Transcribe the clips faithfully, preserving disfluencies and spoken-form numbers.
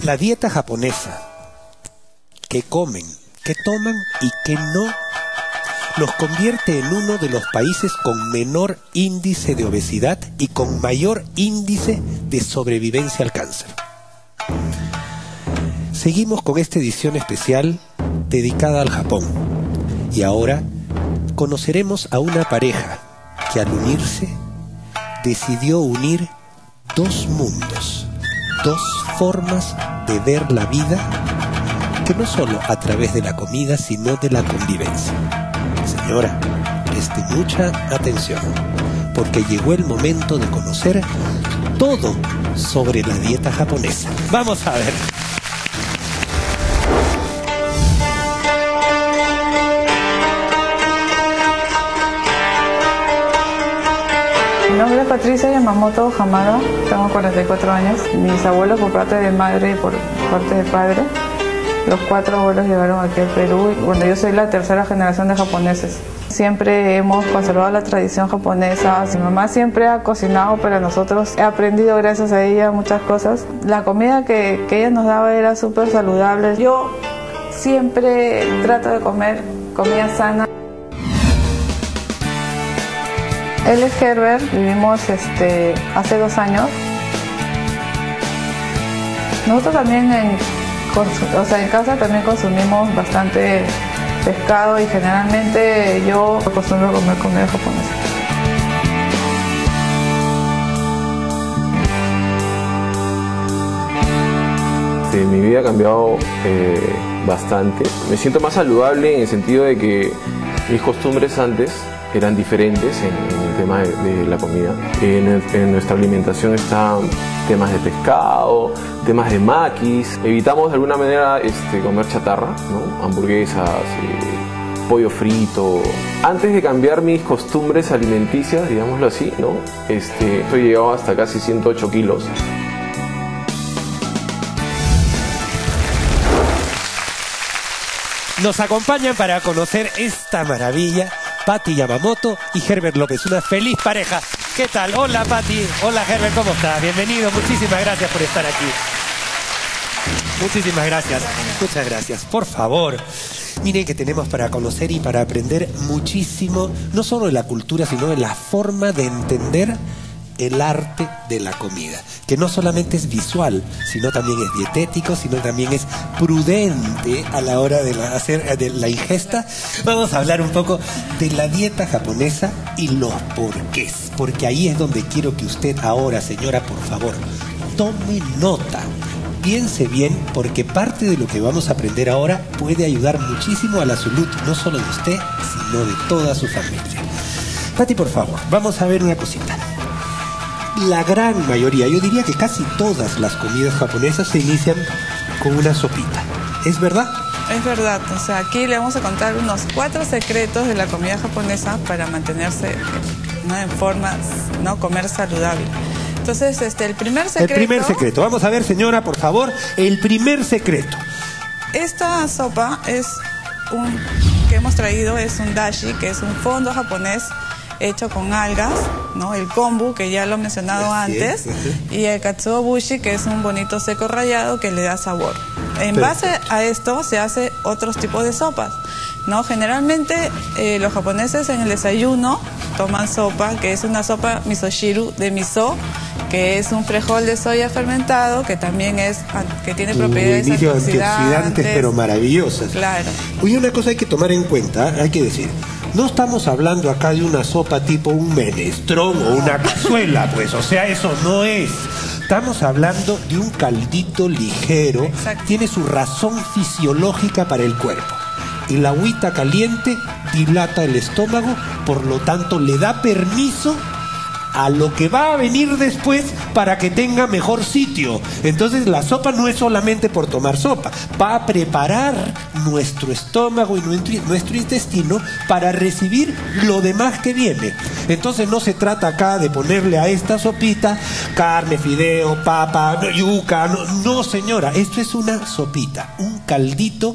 La dieta japonesa, que comen, que toman y que no, los convierte en uno de los países con menor índice de obesidad y con mayor índice de sobrevivencia al cáncer. Seguimos con esta edición especial dedicada al Japón. Y ahora conoceremos a una pareja que al unirse decidió unir dos mundos, dos formas de ver la vida, que no solo a través de la comida, sino de la convivencia. Señora, preste mucha atención, porque llegó el momento de conocer todo sobre la dieta japonesa. Vamos a ver. Mi nombre es Patricia Yamamoto Hamada, tengo cuarenta y cuatro años. Mis abuelos por parte de madre y por parte de padre, los cuatro abuelos llegaron aquí al Perú. Y, bueno, yo soy la tercera generación de japoneses. Siempre hemos conservado la tradición japonesa. Mi mamá siempre ha cocinado para nosotros. He aprendido gracias a ella muchas cosas. La comida que, que ella nos daba era súper saludable. Yo siempre trato de comer comida sana. Él es Herbert, vivimos este, hace dos años. Nosotros también en, o sea, en casa también consumimos bastante pescado y generalmente yo acostumbro a comer comida japonesa. Sí, mi vida ha cambiado eh, bastante. Me siento más saludable en el sentido de que mis costumbres antes eran diferentes en, en el tema de, de la comida. En, en nuestra alimentación están temas de pescado, temas de maquis. Evitamos de alguna manera este, comer chatarra, ¿no? Hamburguesas, eh, pollo frito. Antes de cambiar mis costumbres alimenticias, digámoslo así, ¿no? Este, estoy llegado hasta casi ciento ocho kilos. Nos acompañan para conocer esta maravilla Pati Yamamoto y Herbert López, una feliz pareja. ¿Qué tal? Hola Pati, hola Herbert, ¿cómo estás? Bienvenido, muchísimas gracias por estar aquí. Muchísimas gracias, muchas gracias. Por favor, miren que tenemos para conocer y para aprender muchísimo, no solo de la cultura, sino de la forma de entender el arte de la comida, que no solamente es visual, sino también es dietético, sino también es prudente a la hora de la, hacer de la ingesta. Vamos a hablar un poco de la dieta japonesa y los porqués, porque ahí es donde quiero que usted ahora, señora, por favor, tome nota. Piense bien, porque parte de lo que vamos a aprender ahora puede ayudar muchísimo a la salud, no solo de usted, sino de toda su familia. Pati, por favor, vamos a ver una cosita. La gran mayoría, yo diría que casi todas las comidas japonesas se inician con una sopita. ¿Es verdad? Es verdad, o sea, aquí le vamos a contar unos cuatro secretos de la comida japonesa para mantenerse, ¿no?, en forma, ¿no?, comer saludable. Entonces, este, el primer secreto... El primer secreto. Vamos a ver, señora, por favor, el primer secreto. Esta sopa es un que hemos traído, es un dashi, que es un fondo japonés hecho con algas, ¿no? El kombu, que ya lo he mencionado antes, y el katsuobushi, que es un bonito seco rallado que le da sabor. En base a esto se hace otros tipos de sopas, ¿no? Generalmente eh, los japoneses en el desayuno toman sopa, que es una sopa misoshiru de miso, que es un frijol de soya fermentado, que también es, que tiene propiedades uh, antioxidantes, antioxidantes, pero maravillosas. Claro. Oye, una cosa hay que tomar en cuenta, hay que decir, no estamos hablando acá de una sopa tipo un menestrón o una cazuela, pues, o sea, eso no es. Estamos hablando de un caldito ligero. Exacto. Tiene su razón fisiológica para el cuerpo. El agüita caliente dilata el estómago, por lo tanto le da permiso a lo que va a venir después para que tenga mejor sitio. Entonces la sopa no es solamente por tomar sopa, va a preparar nuestro estómago y nuestro intestino para recibir lo demás que viene. Entonces no se trata acá de ponerle a esta sopita carne, fideo, papa, yuca, no, no señora, esto es una sopita, un caldito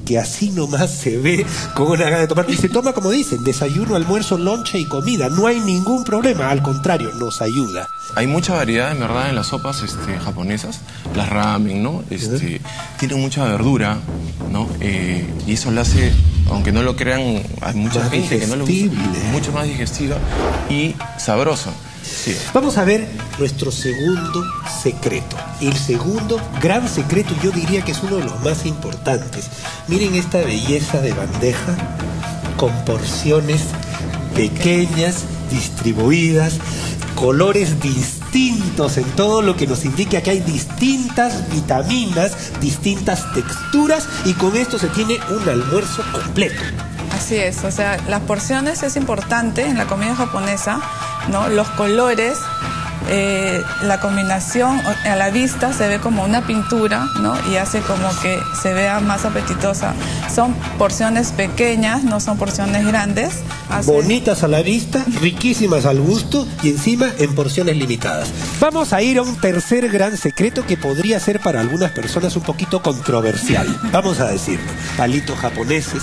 que así nomás se ve con una gana de tomar. Y se toma, como dicen, desayuno, almuerzo, lonche y comida. No hay ningún problema, al contrario, nos ayuda. Hay mucha variedad, en verdad, en las sopas este, japonesas. Las ramen, ¿no? Este, uh-huh. Tienen mucha verdura, ¿no? Eh, y eso lo hace, aunque no lo crean, hay mucha más gente que no lo digestible. gusta, mucho más digestiva y sabroso. Sí. Vamos a ver nuestro segundo secreto. El segundo gran secreto, yo diría que es uno de los más importantes. Miren esta belleza de bandeja con porciones pequeñas, distribuidas, colores distintos en todo, lo que nos indica que hay distintas vitaminas, distintas texturas, y con esto se tiene un almuerzo completo. Así es, o sea, las porciones es importante en la comida japonesa, ¿no? Los colores, eh, la combinación a la vista se ve como una pintura, ¿no? Y hace como que se vea más apetitosa. Son porciones pequeñas, no son porciones grandes. Hace... Bonitas a la vista, riquísimas al gusto y encima en porciones limitadas. Vamos a ir a un tercer gran secreto que podría ser para algunas personas un poquito controversial. Vamos a decirlo, palitos japoneses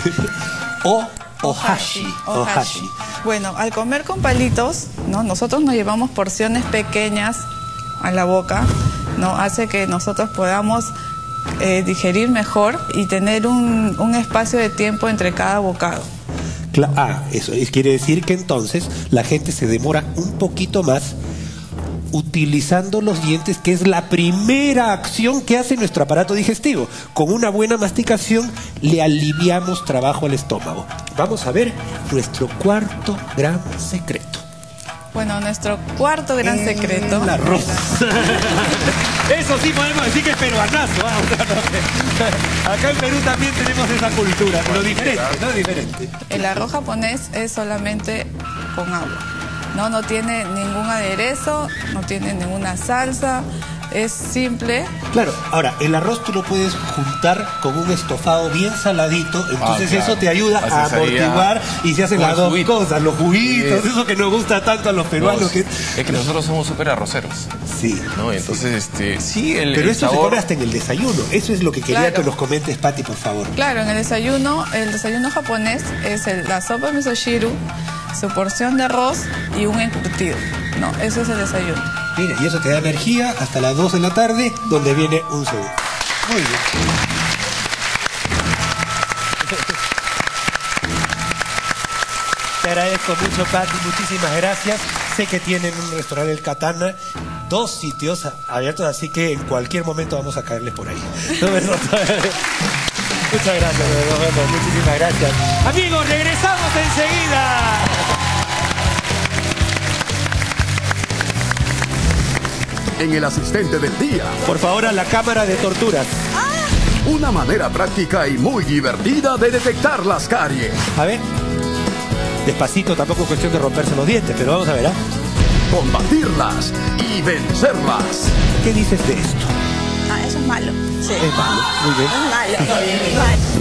o ohashi. Ohashi. Bueno, al comer con palitos, ¿no? Nosotros nos llevamos porciones pequeñas a la boca, ¿no? Hace que nosotros podamos eh, digerir mejor y tener un, un espacio de tiempo entre cada bocado. Ah, eso quiere decir que entonces la gente se demora un poquito más utilizando los dientes, que es la primera acción que hace nuestro aparato digestivo. Con una buena masticación le aliviamos trabajo al estómago. Vamos a ver nuestro cuarto gran secreto. Bueno, nuestro cuarto gran el secreto... El arroz. Eso sí podemos decir que es peruanazo. ¿eh? Acá en Perú también tenemos esa cultura, pero diferente, ¿no? Diferente. El arroz japonés es solamente con agua. No, no tiene ningún aderezo, no tiene ninguna salsa, es simple. Claro, ahora, el arroz tú lo puedes juntar con un estofado bien saladito, entonces ah, claro. Eso te ayuda a amortiguar y se hacen las dos juguito. cosas, los juguitos, sí. Eso que nos gusta tanto a los peruanos. No, que... Es que nosotros somos súper arroceros. Sí. ¿No? Entonces, sí. este, sí, el Pero el eso sabor... se come hasta en el desayuno, eso es lo que quería claro. que nos comentes, Pati, por favor. Claro, en el desayuno, el desayuno japonés es el, la sopa misoshiru, su porción de arroz y un encurtido, ¿no? Eso es el desayuno. Mira, y eso te da energía hasta las dos de la tarde, donde viene un segundo. Muy bien. Te agradezco mucho, Pati, muchísimas gracias. Sé que tienen un restaurante, El Katana, dos sitios abiertos, así que en cualquier momento vamos a caerles por ahí. ¿No me Muchas gracias, nos vemos. Muchísimas gracias. Amigos, regresamos enseguida. En el asistente del día. Por favor, a la cámara de torturas. Una manera práctica y muy divertida de detectar las caries. A ver. Despacito, tampoco es cuestión de romperse los dientes, pero vamos a ver, ¿ah? ¿eh? Combatirlas y vencerlas. ¿Qué dices de esto? Ah, eso es malo. Sí. Es malo, muy bien. Es malo. Malo.